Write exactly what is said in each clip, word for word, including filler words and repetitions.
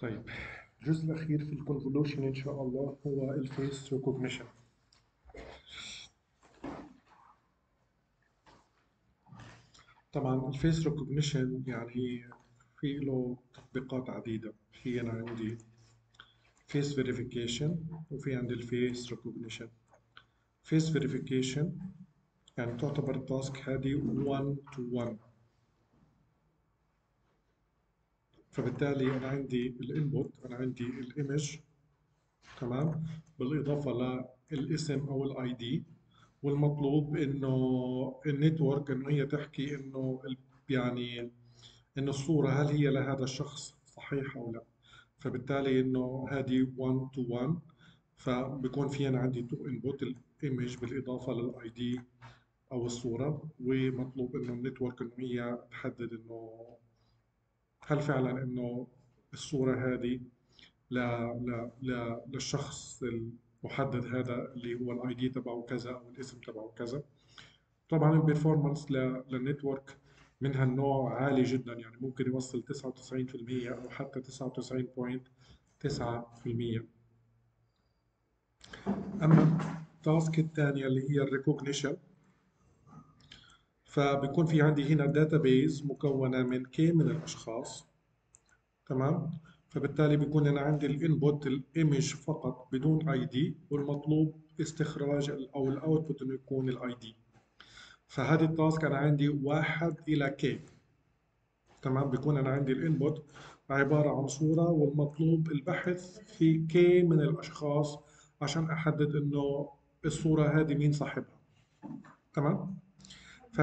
طيب، الجزء الأخير في الكونفولوشن إن شاء الله هو الفيس ريكوجنيشن. طبعا الفيس ريكوجنيشن يعني في له تطبيقات عديدة. في أنا عندي فيس فيريفيكيشن وفي عندي الفيس ريكوجنيشن. فيس فيريفيكيشن يعني تعتبر التاسك هذه واحد تو واحد، فبالتالي أنا عندي الانبوت، أنا عندي الايمج، تمام، بالإضافة للاسم أو الاي دي، والمطلوب انه النتورك انه هي تحكي انه ال- يعني انه الصورة هل هي لهذا الشخص صحيح او لا. فبالتالي انه هذه واحد تو واحد، فبكون في انا عندي تو انبوت، الايمج بالاضافة للاي دي او الصورة، ومطلوب انه النتورك انه هي تحدد انه هل فعلا انه الصورة هذه ل... ل... ل... للشخص المحدد هذا اللي هو الاي دي تبعه كذا او الاسم تبعه كذا. طبعا البرفورمانس للنتورك من هالنوع عالي جدا، يعني ممكن يوصل تسعة وتسعين بالمية او حتى تسعة وتسعين فاصلة تسعة بالمية. اما التاسك الثانيه اللي هي الريكوجنيشن، فبيكون في عندي هنا داتابيز مكونه من كي من الاشخاص، تمام. فبالتالي بيكون انا عندي الانبوت الايمج فقط بدون اي دي، والمطلوب استخراج ال- او الاوتبوت انه يكون الاي دي. فهذه التاسك انا عندي واحد الى كي، تمام. بيكون انا عندي الانبوت عباره عن صوره، والمطلوب البحث في كي من الاشخاص عشان احدد انه الصوره هذه مين صاحبها، تمام. ف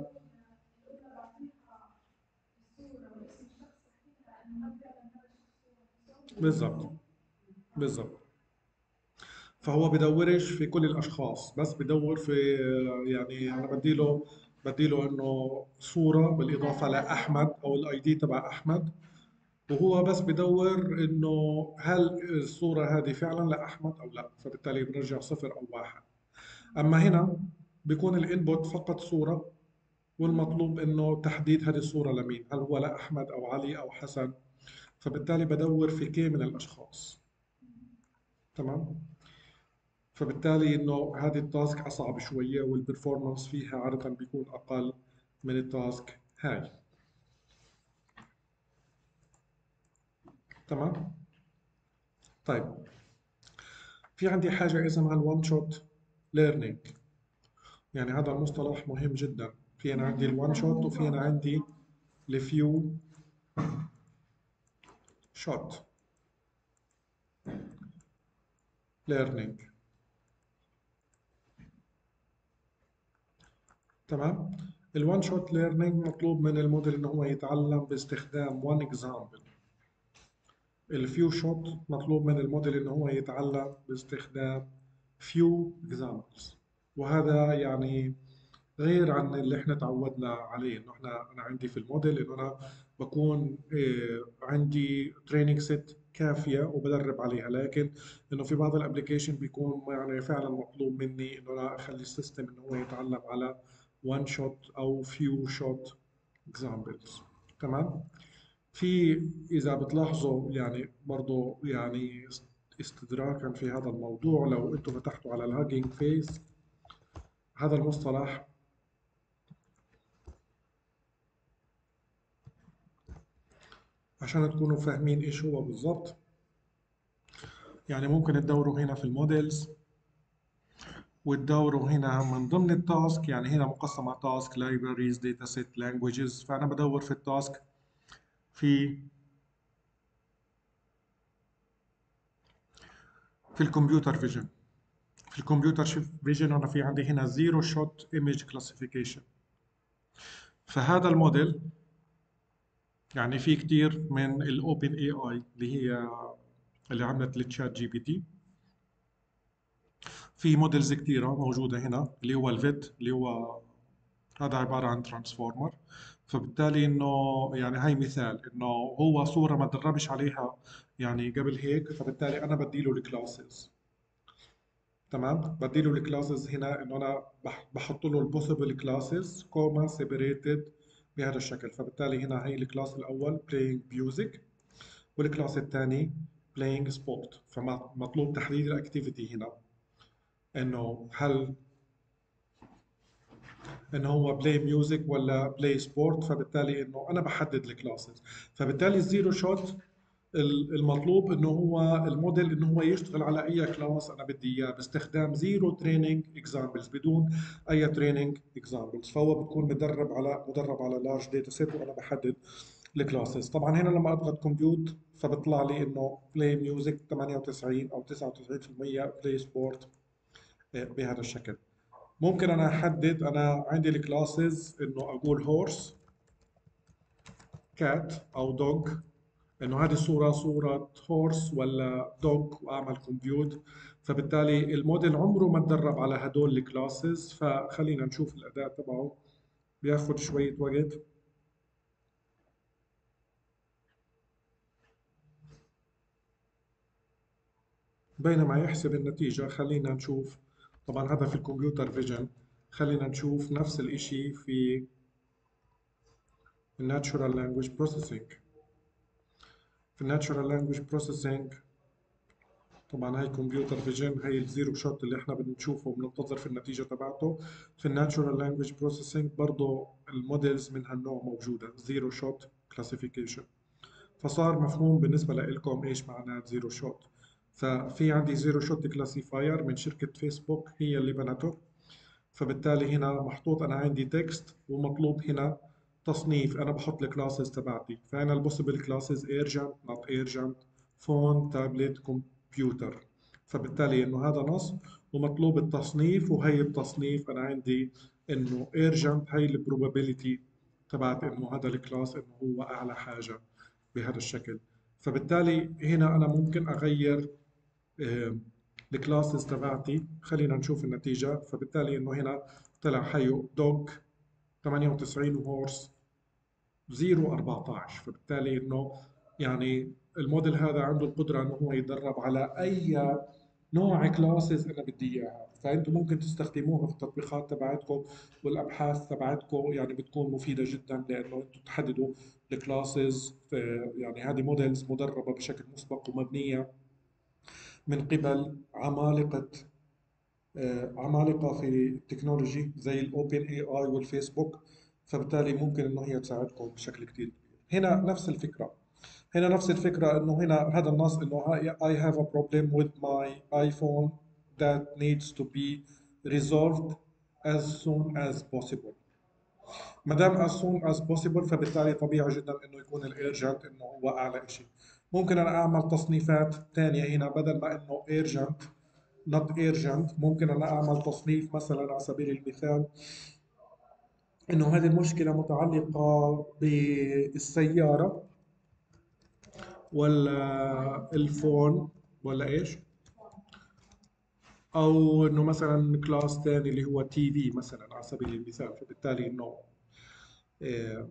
بالضبط، بالضبط. فهو بدورش في كل الاشخاص، بس بدور في، يعني انا بديله بديله انه صوره بالاضافه لاحمد او الاي دي تبع احمد، وهو بس بدور انه هل الصوره هذه فعلا لاحمد او لا، فبالتالي بنرجع صفر او واحد. اما هنا بيكون الانبوت فقط صوره، والمطلوب انه تحديد هذه الصوره لمين، هل هو لاحمد او علي او حسن. فبالتالي بدور في كي من الاشخاص، تمام. فبالتالي انه هذه التاسك اصعب شويه، والبرفورمانس فيها عاده بيكون اقل من التاسك هاي، تمام. طيب، في عندي حاجه اسمها الوان شوت ليرنينج. يعني هذا المصطلح مهم جدا. في انا عندي الوان شوت وفي انا عندي الفيو شوت ليرنينج، تمام. الوان شوت ليرنينج مطلوب من الموديل انه هو يتعلم باستخدام وان اكزامبل. الفيو شوت مطلوب من الموديل انه هو يتعلم باستخدام few examples. وهذا يعني غير عن اللي احنا تعودنا عليه، انه احنا انا عندي في الموديل انه انا بكون آه، عندي تريننج سيت كافيه وبدرب عليها، لكن انه في بعض الابلكيشن بيكون يعني فعلا مطلوب مني انه انا اخلي السيستم انه هو يتعلم على one shot او few shot examples، تمام. في إذا بتلاحظوا يعني برضو يعني استدراكا في هذا الموضوع، لو أنتم فتحتوا على الهاجينج فيس، هذا المصطلح عشان تكونوا فاهمين إيش هو بالضبط، يعني ممكن تدوروا هنا في المودلز، وتدوروا هنا من ضمن التاسك، يعني هنا مقسمة تاسك libraries data set languages. فأنا بدور في التاسك في في الكمبيوتر فيجن. في الكمبيوتر فيجن أنا في عندي هنا زيرو شوت ايمج كلاسيفيكيشن. فهذا الموديل يعني في كتير من الاوبن اي اي اللي هي اللي عملت التشات جي بي تي، في موديلز كتيرة موجودة هنا، اللي هو الفيت اللي هو هذا عبارة عن ترانسفورمر. فبالتالي انه يعني هاي مثال انه هو صورة ما تدربش عليها يعني قبل هيك، فبالتالي انا بديله الكلاسز، تمام. بديله الكلاسز هنا انه انا بح- بحط له البوسيبل كلاسز كوما سيبريتد بهذا الشكل. فبالتالي هنا هي الكلاس الاول playing music، والكلاس الثاني playing sport. فمطلوب تحديد الاكتيفيتي هنا، انه هل انه هو بلاي ميوزك ولا بلاي سبورت. فبالتالي انه انا بحدد الكلاسز. فبالتالي الزيرو شوت المطلوب انه هو الموديل انه هو يشتغل على اي كلاس انا بدي اياه باستخدام زيرو تريننج اكزامبلز، بدون اي تريننج اكزامبلز. فهو بتكون مدرب على مدرب على لارج داتا سيت، وانا بحدد الكلاسز. طبعا هنا لما اضغط كومبيوت فبيطلع لي انه بلاي ميوزك ثمانية وتسعين او تسعة وتسعين بالمية، بلاي سبورت بهذا الشكل. ممكن انا احدد، انا عندي الكلاسز انه اقول هورس، كات او دوج، انه هذه الصوره صوره هورس ولا دوج، واعمل كومبيوت. فبالتالي الموديل عمره ما تدرب على هدول الكلاسز. فخلينا نشوف الاداء تبعه، بياخذ شويه وقت. بينما يحسب النتيجه خلينا نشوف. طبعا هذا في الكمبيوتر فيجن. خلينا نشوف نفس الاشي في الناتشورال لانجويج بروسيسنج. في الناتشورال لانجويج بروسيسنج طبعا هاي كمبيوتر فيجن، هاي الزيرو شوت اللي احنا بنشوفه وبننتظر في النتيجة تبعته. في الناتشورال لانجويج بروسيسنج برضه المودلز من هالنوع موجودة، زيرو شوت كلاسيفيكيشن. فصار مفهوم بالنسبة لكم ايش معناه زيرو شوت. ففي عندي زيرو شوت كلاسيفاير من شركة فيسبوك، هي اللي بنته. فبالتالي هنا محطوط انا عندي تكست، ومطلوب هنا تصنيف. انا بحط الكلاسز تبعتي، فانا البوسيبل كلاسز ايرجنت، نوت ايرجنت، فون، تابلت، كمبيوتر. فبالتالي انه هذا نص، ومطلوب التصنيف. وهي التصنيف انا عندي انه ايرجنت، هي البروبابيليتي تبعت انه هذا الكلاس انه هو اعلى حاجه بهذا الشكل. فبالتالي هنا انا ممكن اغير الكلاسز تبعتي. خلينا نشوف النتيجة. فبالتالي انه هنا طلع حيو دوج ثمانية وتسعين، وهورس صفر أربعتاشر. فبالتالي انه يعني الموديل هذا عنده القدرة انه هو يتدرب على اي نوع كلاسز انا بدي اياها. فانتم ممكن تستخدموها في التطبيقات تبعتكم والابحاث تبعتكم، يعني بتكون مفيدة جدا، لانه انتم تحددوا الكلاسز. يعني هذه موديلز مدربة بشكل مسبق ومبنية من قبل عمالقة آه، عمالقة في التكنولوجي زي الأوبن اي اي والفيسبوك. فبالتالي ممكن إنه هي تساعدكم بشكل كتير كبير. هنا نفس الفكرة. هنا نفس الفكرة إنه هنا هذا النص إنه I have a problem with my iPhone that needs to be resolved as soon as possible. ما دام as soon as possible فبالتالي طبيعي جدا إنه يكون الإيرجنت إنه هو أعلى شيء. ممكن أنا أعمل تصنيفات تانية هنا، بدل ما إنه urgent not urgent ممكن أنا أعمل تصنيف مثلا على سبيل المثال إنه هذه المشكلة متعلقة بالسيارة ولا الفون ولا إيش، أو إنه مثلا كلاس ثاني اللي هو تي في مثلا على سبيل المثال. فبالتالي إنه آه،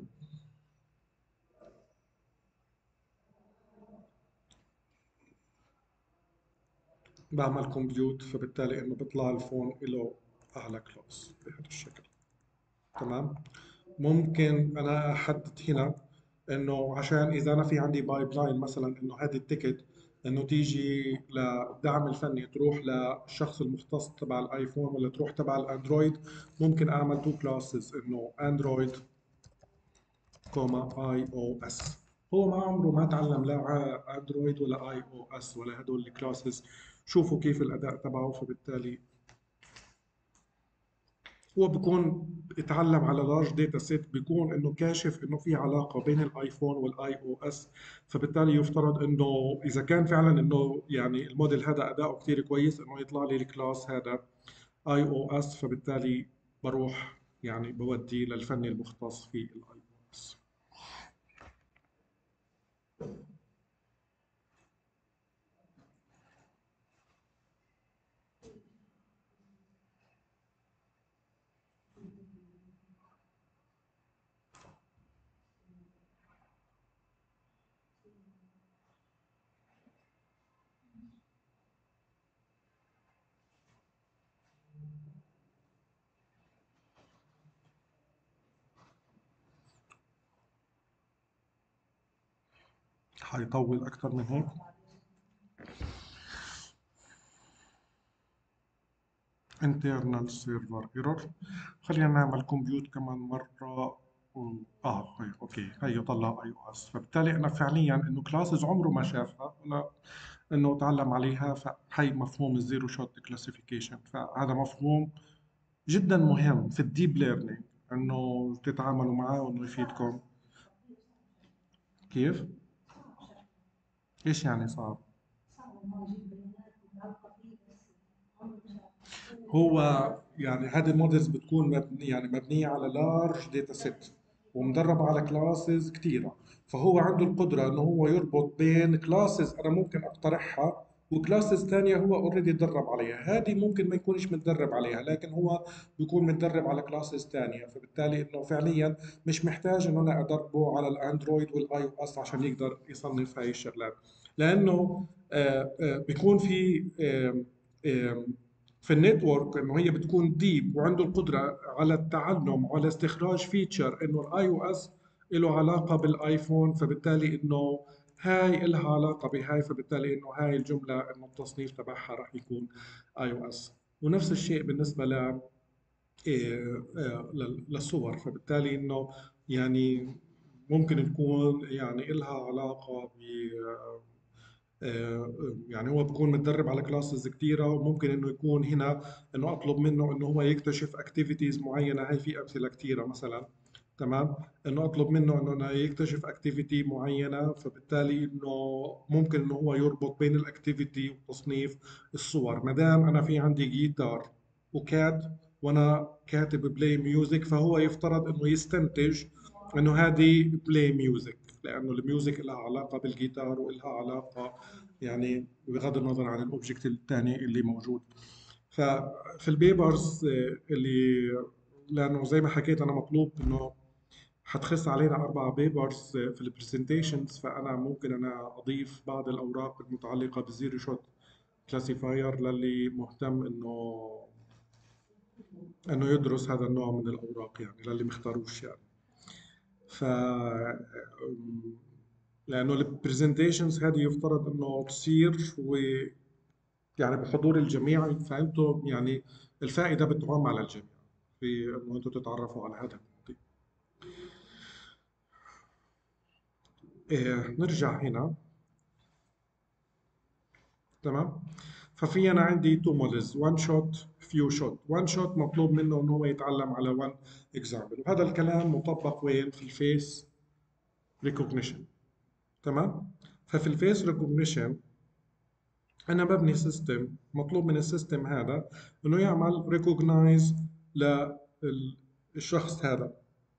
بعمل كومبيوت. فبالتالي إنه بيطلع الفون له أعلى كلاس بهذا الشكل. تمام. ممكن انا احدد هنا انه عشان اذا انا في عندي بايب لاين مثلا، انه هذه التيكت انه تيجي للدعم الفني تروح للشخص المختص تبع الايفون ولا تروح تبع الاندرويد. ممكن اعمل تو كلاسز، انه اندرويد كوما اي او اس. هو ما عمره ما تعلم لا ع- اندرويد ولا اي او اس ولا هدول الكلاسز. شوفوا كيف الاداء تبعه. فبالتالي هو بيكون اتعلم على لارج داتا سيت، بيكون انه كاشف انه في علاقه بين الايفون والاي او اس. فبالتالي يفترض انه اذا كان فعلا انه يعني الموديل هذا اداؤه كثير كويس، انه يطلع لي الكلاس هذا اي او اس. فبالتالي بروح يعني بودي للفني المختص في الاي او اس. حيطول اكثر من هيك. internal server error. خلينا نعمل كمبيوت كمان مرة و... اه هي اوكي هي طلع اي او اس. فبالتالي انا فعليا انه كلاسز عمره ما شافها ولا انه تعلم عليها. فهي مفهوم الزيرو شوت كلاسيفيكيشن. فهذا مفهوم جدا مهم في الديب ليرنينج انه تتعاملوا معاه وانه يفيدكم. كيف؟ ايش يعني صعب؟ هو يعني هذه المودلز بتكون مبنية يعني مبنية على لارج داتا سيت ومدرب على كلاسز كثيرة. فهو عنده القدرة انه هو يربط بين كلاسز انا ممكن اقترحها وكلاسز ثانية هو اوريدي تدرب عليها. هذه ممكن ما يكونش متدرب عليها لكن هو بيكون متدرب على كلاسز ثانية. فبالتالي انه فعليا مش محتاج انه انا ادربه على الاندرويد والاي او اس عشان يقدر يصنف هاي الشغلات. لانه آه، آه، بيكون في آم، آم، في النتورك انه هي بتكون ديب وعنده القدره على التعلم وعلى استخراج فيتشر انه الاي او اس له علاقه بالايفون. فبالتالي انه هاي لها علاقه بهاي. فبالتالي انه هاي الجمله انه التصنيف تبعها راح يكون اي او اس. ونفس الشيء بالنسبه ل إيه، آه، لل- للصور. فبالتالي انه يعني ممكن تكون يعني لها علاقه ب آه، يعني هو بكون متدرب على كلاسز كتيرة. وممكن انه يكون هنا انه اطلب منه انه هو يكتشف اكتيفيتيز معينة. هاي في امثلة كتيرة مثلا. تمام. انه اطلب منه انه أنا يكتشف اكتيفيتي معينة. فبالتالي انه ممكن انه هو يربط بين الاكتيفيتي وتصنيف الصور. ما دام انا في عندي جيتار وكات وانا كاتب بلاي ميوزك فهو يفترض انه يستنتج انه هذه بلاي ميوزك لانه الميوزك لها علاقة بالجيتار ولها علاقة يعني بغض النظر عن الاوبجكت الثاني اللي موجود. ففي البيبرز آه، اللي لانه زي ما حكيت انا مطلوب انه حتخص علينا اربع بيبرز في البرزنتيشنز. فانا ممكن انا اضيف بعض الاوراق المتعلقه بالزيرو شوت كلاسيفاير للي مهتم انه انه يدرس هذا النوع من الاوراق يعني للي مختاروش يعني. ف لانه البرزنتيشنز هذه يفترض انه تصير و يعني بحضور الجميع. فانتم يعني الفائده بتعم على الجميع في انه انتم تتعرفوا على هذا المواضيع. إيه نرجع هنا. تمام. ففي انا عندي تو موديلز وان شوت فيو شوت. وان شوت مطلوب منه انه هو يتعلم على وان اكزامبل. وهذا الكلام مطبق وين؟ في الفيس ريكوجنيشن. تمام. ففي الفيس ريكوجنيشن انا ببني سيستم. مطلوب من السيستم هذا انه يعمل ريكوجنايز للشخص هذا.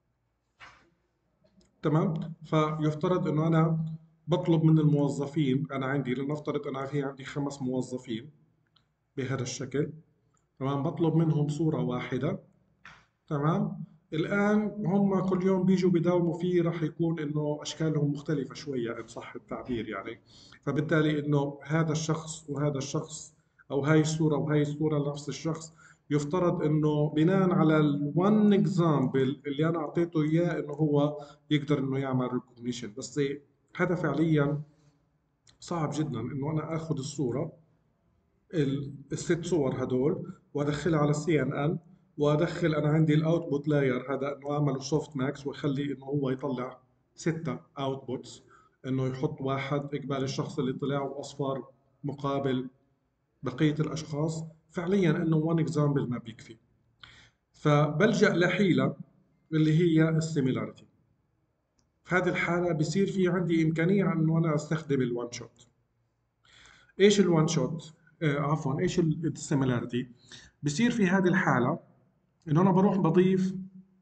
تمام. فيفترض انه انا بطلب من الموظفين. انا عندي لنفترض انا في عندي خمس موظفين بهذا الشكل. تمام. بطلب منهم صورة واحدة. تمام. الآن هم كل يوم بيجوا بداوموا فيه راح يكون إنه أشكالهم مختلفة شوية إن صح التعبير يعني. فبالتالي إنه هذا الشخص وهذا الشخص أو هاي الصورة وهاي الصورة لنفس الشخص يفترض إنه بناء على الون اكزامبل اللي أنا أعطيته إياه إنه هو يقدر إنه يعمل ريكوجنيشن. بس هذا فعليا صعب جدا إنه أنا آخذ الصورة ال- الست صور هدول وادخلها على السي ان ان وادخل انا عندي الاوتبوت لاير هذا انه اعمله سوفت ماكس واخلي انه هو يطلع ستة اوتبوتس. انه يحط واحد قبال الشخص اللي طلع واصفر مقابل بقية الاشخاص. فعليا انه وان اكزامبل ما بيكفي. فبلجأ لحيلة اللي هي السيميلاريتي. في هذه الحالة بصير في عندي إمكانية إنه أنا أستخدم الوان شوت. ايش الوان شوت؟ آه عفوا ايش السيميلاريتي؟ بصير في هذه الحالة انه انا بروح بضيف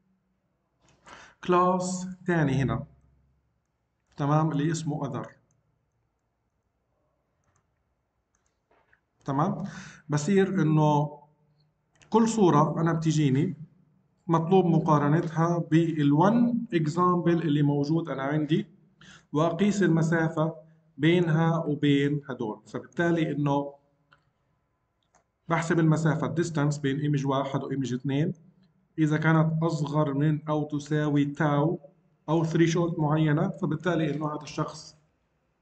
كلاس ثاني هنا. تمام. اللي اسمه other. تمام. بصير انه كل صورة انا بتجيني مطلوب مقارنتها بالون اكزامبل اللي موجود انا عندي واقيس المسافة بينها وبين هدول. فبالتالي انه بحسب المسافة الديستانس بين ايمج واحد وايمج اثنين. إذا كانت أصغر من أو تساوي تاو أو ثريشولد معينة فبالتالي إنه هذا الشخص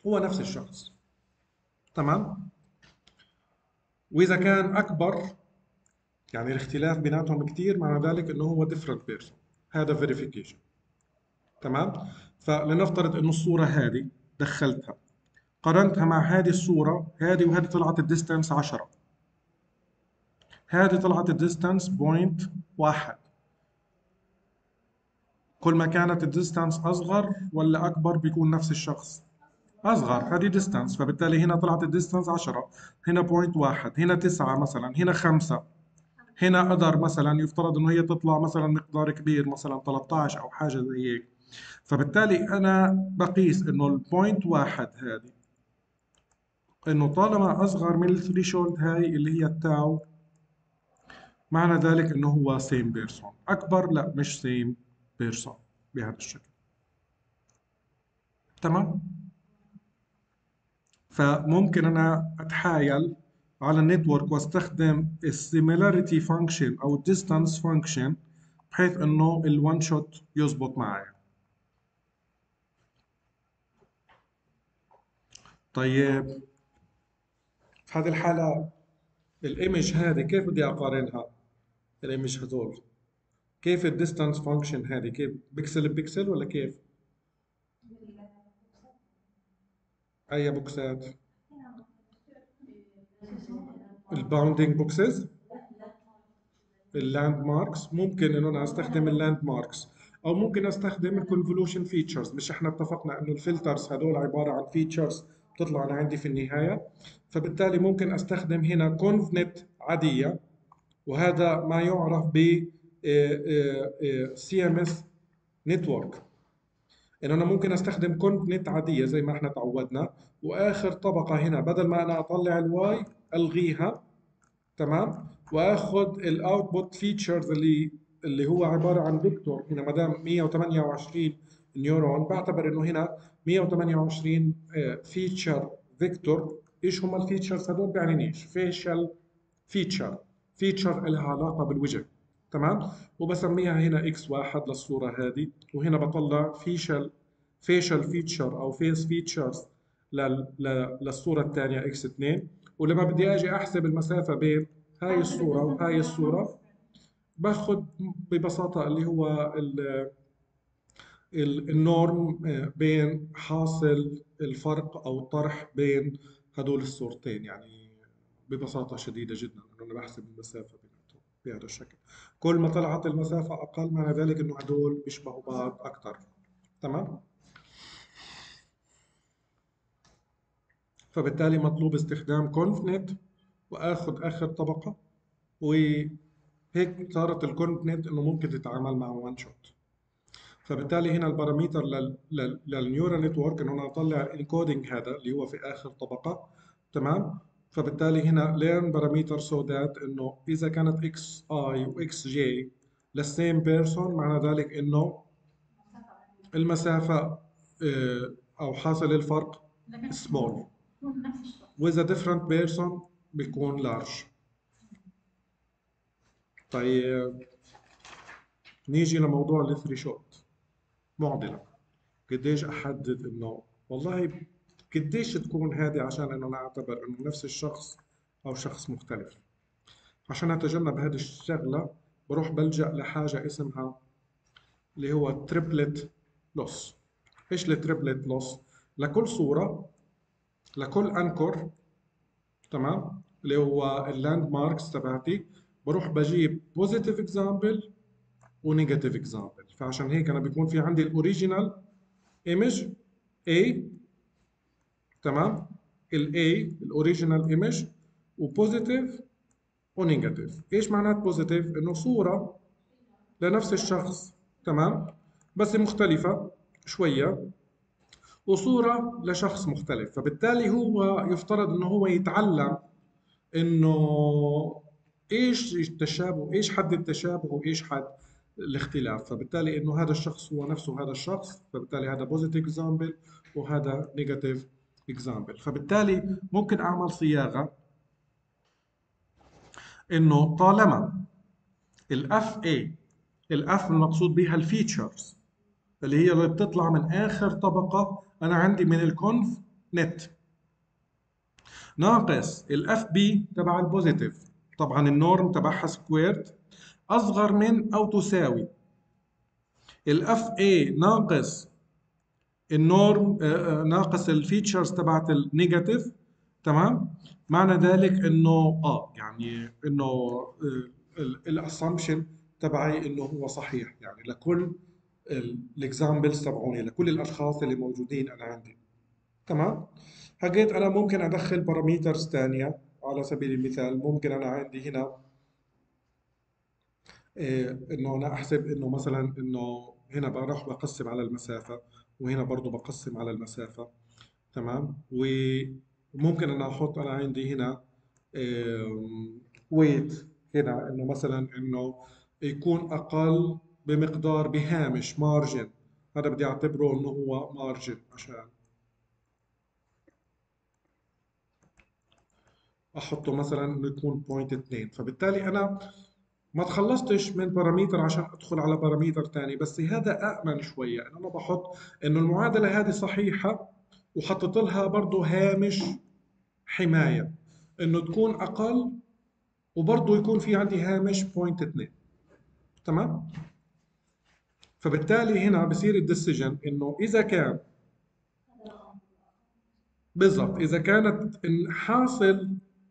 هو نفس الشخص. تمام. واذا كان اكبر، يعني الاختلاف بيناتهم كتير، معنى ذلك انه هو different person. هذا verification. تمام. فلنفترض انه الصورة هذه دخلتها، قارنتها مع هذه الصورة، هذه وهذه طلعت الديستانس عشرة، هذه طلعت الديستانس بوينت واحد. كل ما كانت الديستانس أصغر ولا أكبر بيكون نفس الشخص. أصغر، هذه ديستانس، فبالتالي هنا طلعت الديستانس عشرة، هنا بوينت واحد، هنا تسعة مثلا، هنا خمسة، هنا قدر مثلا يفترض انه هي تطلع مثلا مقدار كبير مثلا ثلاثة عشر او حاجه زي هيك. فبالتالي انا بقيس انه البوينت واحد هذه، انه طالما اصغر من الثريشولد هاي اللي هي التاو، معنى ذلك انه هو سيم بيرسون. اكبر لا، مش سيم بيرسون بهذا الشكل. تمام. فممكن انا اتحايل على النتورك واستخدم السيميلاريتي فانكشن او الديستانس فانكشن بحيث انه الوان شوت يزبط معايا. طيب في هذه الحالة الايمج هذه كيف بدي اقارنها؟ الايمج هذول كيف الديستانس فانكشن هذه؟ كيف بيكسل ببيكسل ولا كيف؟ اي بوكسات؟ الباوندينج بوكسز، اللاند ماركس. ممكن انه انا استخدم اللاند ماركس، او ممكن استخدم الكونفولوشن فيتشرز. مش احنا اتفقنا انه الفلترز هذول عباره عن فيتشرز بتطلع انا عندي في النهايه؟ فبالتالي ممكن استخدم هنا كونفنت عاديه، وهذا ما يعرف ب سي ام اس نتورك. ان انا ممكن استخدم كونفنت عاديه زي ما احنا تعودنا، واخر طبقه هنا بدل ما انا اطلع الواي الغيها. تمام. واخد الاوتبوت فيتشرز اللي اللي هو عباره عن فيكتور. هنا ما دام مية وثمانية وعشرين نيورون، بعتبر انه هنا مية وثمانية وعشرين فيتشر فيكتور. ايش هم الفيتشرز هذول؟ بيعنيش فيشل فيتشر، فيتشر لها علاقه بالوجه. تمام. وبسميها هنا اكس واحد للصوره هذه، وهنا بطلع فيشل فيشل فيتشر او فيس فيتشرز للصوره الثانيه اكس اثنين. ولما بدي اجي احسب المسافه بين هاي الصوره وهاي الصوره، باخذ ببساطه اللي هو ال- ال- النورم بين حاصل الفرق او الطرح بين هدول الصورتين. يعني ببساطه شديده جدا انه انا بحسب المسافه بيناتهم بهذا الشكل. كل ما طلعت المسافه اقل، معنى ذلك انه هدول بيشبهوا بعض اكثر. تمام. فبالتالي مطلوب استخدام كونفنت، واخذ اخر طبقه، وهيك صارت الكونفنت انه ممكن تتعامل مع وان شوت. فبالتالي هنا الباراميتر لل... لل... للنيورال نتورك انه انا اطلع الكودينج هذا اللي هو في اخر طبقه. تمام. فبالتالي هنا learn parameter so that انه اذا كانت اكس اي واكس جي للسيم بيرسون، معنى ذلك انه المسافه آه، او حاصل الفرق small، واذا different person بيكون large. طيب نيجي لموضوع الثريشولد، معضله. قديش احدد انه والله قديش تكون هذه عشان انه نعتبر انه نفس الشخص او شخص مختلف؟ عشان اتجنب هذه الشغله بروح بلجأ لحاجه اسمها اللي هو تريبلت لوس. ايش التريبلت لوس؟ لكل صوره، لكل انكر، تمام، اللي هو اللاند ماركس تبعتي، بروح بجيب بوزيتيف اكزامبل ونيجاتيف اكزامبل. فعشان هيك انا بيكون في عندي الاوريجينال ايمج A. تمام. ال A الاوريجينال ايمج، وبوزيتيف ونيجاتيف. ايش معنات بوزيتيف؟ انه صورة لنفس الشخص، تمام، بس مختلفة شوية، وصورة لشخص مختلف. فبالتالي هو يفترض انه هو يتعلم انه ايش التشابه، ايش حد التشابه وايش حد الاختلاف. فبالتالي انه هذا الشخص هو نفسه هذا الشخص، فبالتالي هذا بوزيتيف اكزامبل وهذا نيجاتيف اكزامبل. فبالتالي ممكن اعمل صياغة انه طالما الاف اي، الاف المقصود بها الفيتشرز اللي هي اللي بتطلع من اخر طبقة انا عندي من الكونف نت ناقص الاف بي تبع البوزيتيف، طبعا النورم تبعها سكويرد، اصغر من او تساوي الاف اي ناقص النورم آه، آه، ناقص الفيتشرز تبعت النيجاتيف. تمام. معنى ذلك انه اه يعني انه الاسامبشن تبعي انه هو صحيح، يعني لكل الاكزامبلز تبعوني، لكل الاشخاص اللي موجودين انا عندي. تمام. حكيت انا ممكن ادخل باراميترز ثانيه. على سبيل المثال ممكن انا عندي هنا إيه، انه انا احسب انه مثلا انه هنا بروح بقسم على المسافه، وهنا برضو بقسم على المسافه. تمام. وممكن انا احط انا عندي هنا ويت هنا انه مثلا انه يكون اقل بمقدار بهامش مارجن، هذا بدي اعتبره انه هو مارجن عشان احطه مثلا انه يكون صفر فاصلة اثنين. فبالتالي انا ما تخلصتش من باراميتر عشان ادخل على باراميتر تاني، بس هذا امن شويه انه انا بحط انه المعادله هذه صحيحه، وحطيت لها برضه هامش حمايه انه تكون اقل، وبرضه يكون في عندي هامش صفر فاصلة اثنين. تمام. فبالتالي هنا بصير الديسيجن انه اذا كان بالضبط، اذا كانت إن حاصل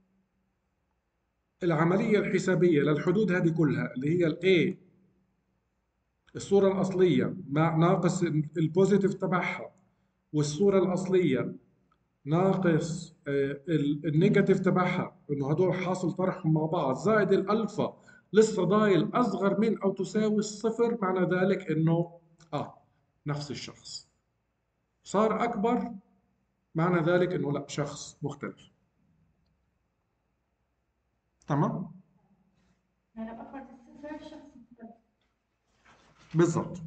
العمليه الحسابيه للحدود هذه كلها اللي هي الاي الصوره الاصليه مع ناقص البوزيتيف تبعها، والصوره الاصليه ناقص آه، ال- النيجاتيف تبعها، انه هدول حاصل طرحهم مع بعض زائد الالفا لسه ضايل اصغر من او تساوي الصفر، معنى ذلك انه اه نفس الشخص. صار اكبر، معنى ذلك انه لا، شخص مختلف. تمام. يعني لو أكبر من الصفر شخص مختلف. بالضبط.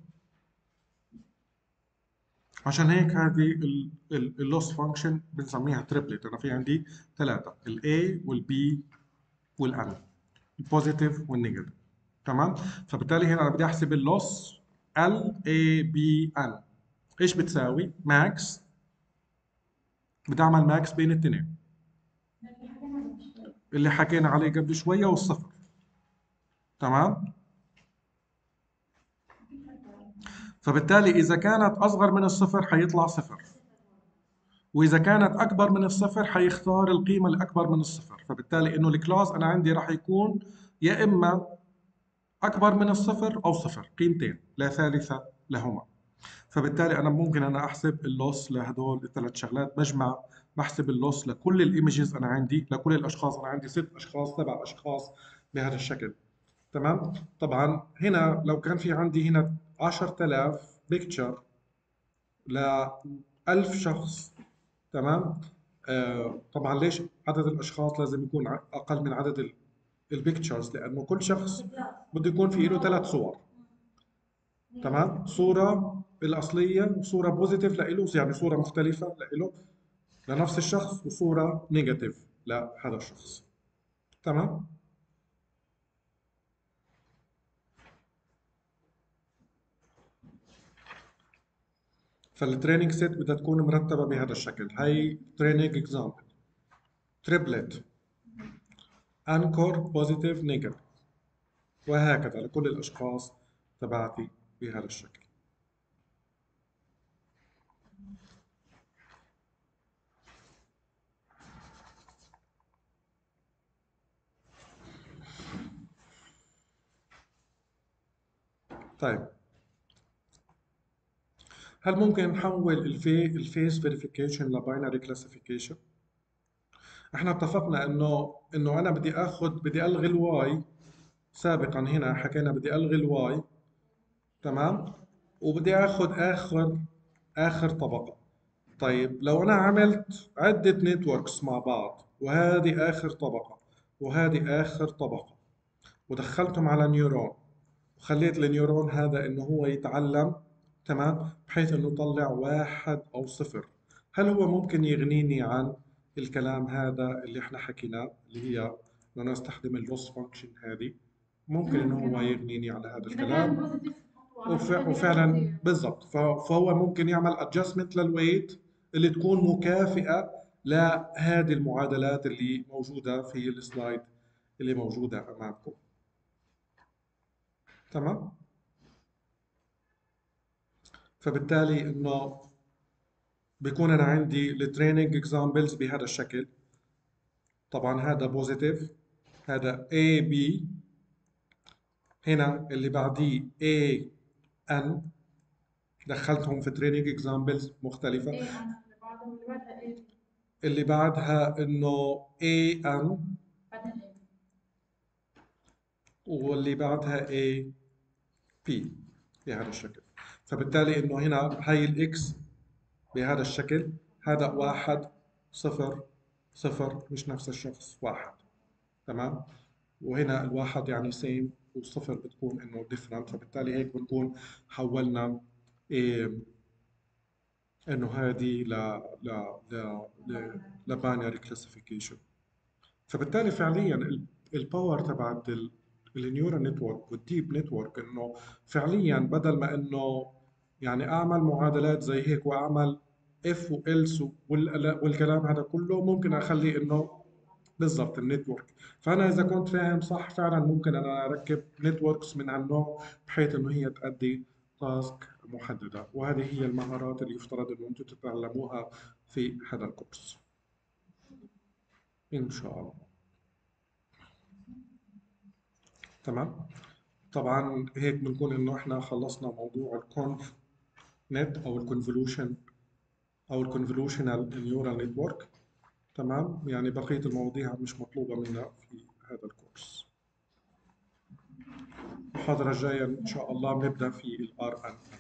عشان هيك هذه اللوس فانكشن بنسميها تريبلت. انا في عندي ثلاثه، الاي والبي والان، البوزيتيف والنيجاتيف. تمام. فبالتالي هنا انا بدي احسب اللوس ال اي بي ان، ايش بتساوي؟ ماكس، بدي اعمل ماكس بين الاثنين لكن حاجة قبل شوي. اللي حكينا عليه قبل شويه والصفر. تمام. في فرق. فبالتالي اذا كانت اصغر من الصفر حيطلع صفر، واذا كانت اكبر من الصفر حيختار القيمه الاكبر من الصفر. فبالتالي انه الكلاس انا عندي راح يكون يا اما اكبر من الصفر او صفر، قيمتين لا ثالث لهما. فبالتالي انا ممكن انا احسب اللوس لهدول الثلاث شغلات، بجمع بحسب اللوس لكل الايمجز انا عندي، لكل الاشخاص. انا عندي ست اشخاص، سبع اشخاص بهذا الشكل. تمام. طبعا هنا لو كان في عندي هنا عشرة آلاف بيكتشر ل ألف شخص. تمام. آه طبعا ليش عدد الاشخاص لازم يكون ع- اقل من عدد البيكتشرز؟ لانه كل شخص بده يكون في له ثلاث صور. تمام. صورة الأصلية، وصورة بوزيتيف لإله يعني صورة مختلفة لإله لنفس الشخص، وصورة نيجاتيف لهذا الشخص. تمام. فالتريننج سيت بدها تكون مرتبة بهذا الشكل. هاي تريننج اكزامبل، تريبلت، انكور، بوزيتيف، نيجاتيف، وهكذا لكل الأشخاص تبعتي بهذا الشكل. طيب، هل ممكن نحول الفي الفيس فيريفيكيشن لباينري كلاسيفيكيشن؟ احنا اتفقنا انه انه انا بدي اخذ بدي الغي الواي. سابقا هنا حكينا بدي الغي الواي. تمام. وبدي اخذ اخر اخر طبقة. طيب لو انا عملت عدة نتوركس مع بعض، وهذه اخر طبقة وهذه اخر طبقة، ودخلتهم على نيورون، وخليت النيورون هذا انه هو يتعلم، تمام، بحيث انه يطلع واحد او صفر، هل هو ممكن يغنيني عن الكلام هذا اللي احنا حكيناه، اللي هي انه انا استخدم اللوس فانكشن هذه؟ ممكن انه هو يغنيني على هذا إذا كان الكلام. بوزيتيف حطوا على وف- إذا كان وفعلا نيجاتيف. بالضبط. ف- فهو ممكن يعمل ادجستمنت للويت اللي تكون مكافئة لهذه المعادلات اللي موجودة في السلايد اللي موجودة أمامكم. تمام؟ فبالتالي إنه بيكون أنا عندي التريننج اكزامبلز بهذا الشكل. طبعا هذا بوزيتيف، هذا A B، هنا اللي بعديه A N، دخلتهم في تريننج اكزامبلز مختلفة. ايه انا اللي بعده واللي بعدها ايه اللي بعدها انه A N، بعدين ايه. واللي بعدها A P بهذا الشكل. فبالتالي انه هنا هاي الاكس بهذا الشكل، هذا واحد صفر صفر، مش نفس الشخص واحد. تمام. وهنا الواحد يعني سيم، والصفر بتكون انه ديفرنت. فبالتالي هيك بنكون حولنا إيه انه هذه ل ل ل ل لباينري كلاسيفيكيشن. فبالتالي فعليا الباور تبعت النيورال نتورك والديب نتورك انه فعليا بدل ما انه يعني اعمل معادلات زي هيك واعمل اف والس والكلام هذا كله، ممكن اخلي انه بالضبط النتورك. فانا اذا كنت فاهم صح فعلا ممكن انا اركب نتوركس من هالنوع بحيث انه هي تؤدي تاسك محدده. وهذه هي المهارات اللي يفترض انه انتم تتعلموها في هذا الكورس ان شاء الله. تمام. طبعا هيك بنكون انه احنا خلصنا موضوع الكونف نت او الكونفولوشن او الكونفولوشنال نيورال نتورك. تمام. يعني بقيه المواضيع مش مطلوبه منا في هذا الكورس. المحاضره الجايه ان شاء الله بنبدا في الار ان.